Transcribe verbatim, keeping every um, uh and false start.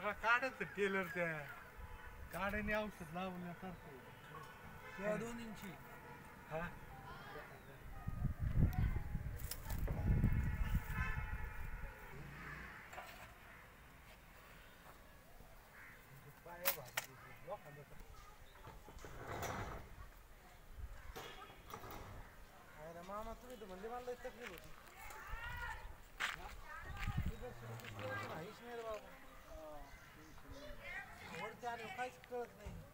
जरा काढायचं टेलर त्या काढ्याने औषध लावण्यासारखं त्या दोन इंची हा पाया भाजी लोखंडाचा अरे मामा तुम्ही तर म्हणजे मला लई तकलीफ होती नाहीच नाही रे बाबा वरती आले काहीच कळत नाही